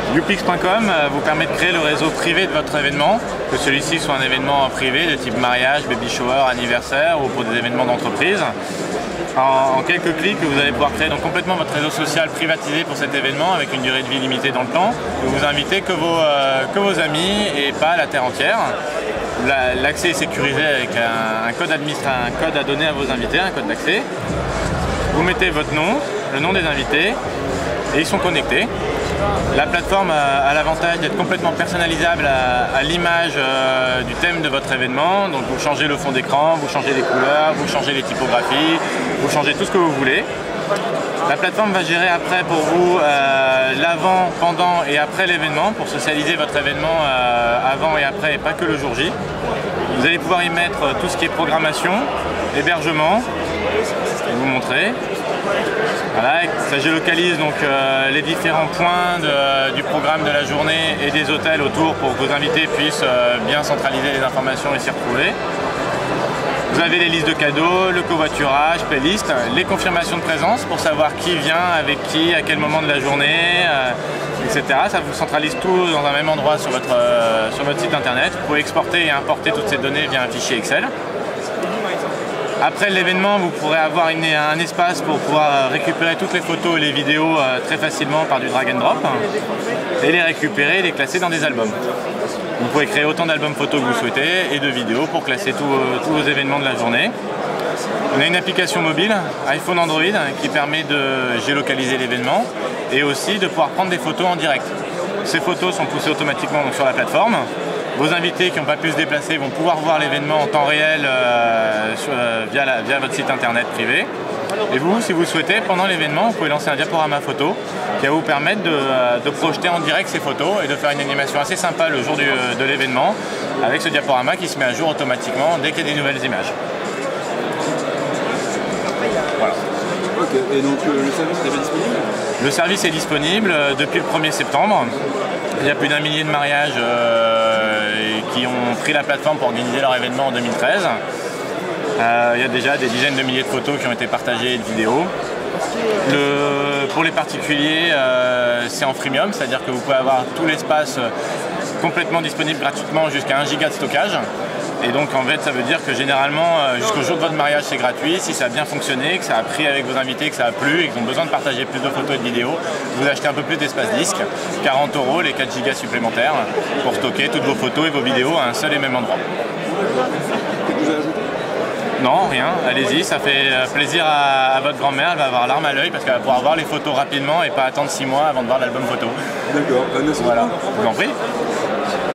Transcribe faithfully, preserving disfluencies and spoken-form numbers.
Youpix point com vous permet de créer le réseau privé de votre événement, que celui-ci soit un événement privé de type mariage, baby shower, anniversaire ou pour des événements d'entreprise. En, en quelques clics, vous allez pouvoir créer donc complètement votre réseau social privatisé pour cet événement avec une durée de vie limitée dans le temps. Vous vous invitez que vos, euh, que vos amis et pas la terre entière. L'accès est sécurisé avec un, un, code un code à donner à vos invités, un code d'accès. Vous mettez votre nom, le nom des invités et ils sont connectés. La plateforme a l'avantage d'être complètement personnalisable à, à l'image euh, du thème de votre événement. Donc vous changez le fond d'écran, vous changez les couleurs, vous changez les typographies, vous changez tout ce que vous voulez. La plateforme va gérer après pour vous euh, l'avant, pendant et après l'événement pour socialiser votre événement euh, avant et après et pas que le jour J. Vous allez pouvoir y mettre tout ce qui est programmation, hébergement, je vais vous montrer. Voilà, ça géolocalise donc euh, les différents points de, du programme de la journée et des hôtels autour pour que vos invités puissent euh, bien centraliser les informations et s'y retrouver. Vous avez les listes de cadeaux, le covoiturage, playlist, les confirmations de présence pour savoir qui vient, avec qui, à quel moment de la journée, euh, et cetera. Ça vous centralise tout dans un même endroit sur votre, euh, sur votre site internet. Vous pouvez exporter et importer toutes ces données via un fichier Excel. Après l'événement, vous pourrez avoir une, un espace pour pouvoir récupérer toutes les photos et les vidéos euh, très facilement par du drag and drop et les récupérer et les classer dans des albums. Vous pouvez créer autant d'albums photos que vous souhaitez et de vidéos pour classer tous euh, tous vos événements de la journée. On a une application mobile, iPhone Android, qui permet de géolocaliser l'événement et aussi de pouvoir prendre des photos en direct. Ces photos sont poussées automatiquement donc, sur la plateforme. Vos invités qui n'ont pas pu se déplacer vont pouvoir voir l'événement en temps réel euh, sur, euh, via, la, via votre site internet privé. Et vous, si vous le souhaitez, pendant l'événement, vous pouvez lancer un diaporama photo qui va vous permettre de, de projeter en direct ces photos et de faire une animation assez sympa le jour du, de l'événement avec ce diaporama qui se met à jour automatiquement dès qu'il y a des nouvelles images. Voilà. Ok, et donc euh, le service est disponible ? Le service est disponible depuis le premier septembre. Il y a plus d'un millier de mariages euh, qui ont pris la plateforme pour organiser leur événement en deux mille treize. Euh, il y a déjà des dizaines de milliers de photos qui ont été partagées et de vidéos. Le, pour les particuliers, euh, c'est en freemium, c'est-à-dire que vous pouvez avoir tout l'espace complètement disponible gratuitement jusqu'à un giga de stockage. Et donc en fait ça veut dire que généralement jusqu'au jour de votre mariage c'est gratuit. Si ça a bien fonctionné, que ça a pris avec vos invités, que ça a plu et qu'ils ont besoin de partager plus de photos et de vidéos, vous achetez un peu plus d'espace disque, quarante euros les quatre gigas supplémentaires pour stocker toutes vos photos et vos vidéos à un seul et même endroit. Non, rien, allez-y, ça fait plaisir à, à votre grand-mère, elle va avoir l'arme à l'œil parce qu'elle va pouvoir voir les photos rapidement et pas attendre six mois avant de voir l'album photo. D'accord, merci. Voilà, je vous en prie.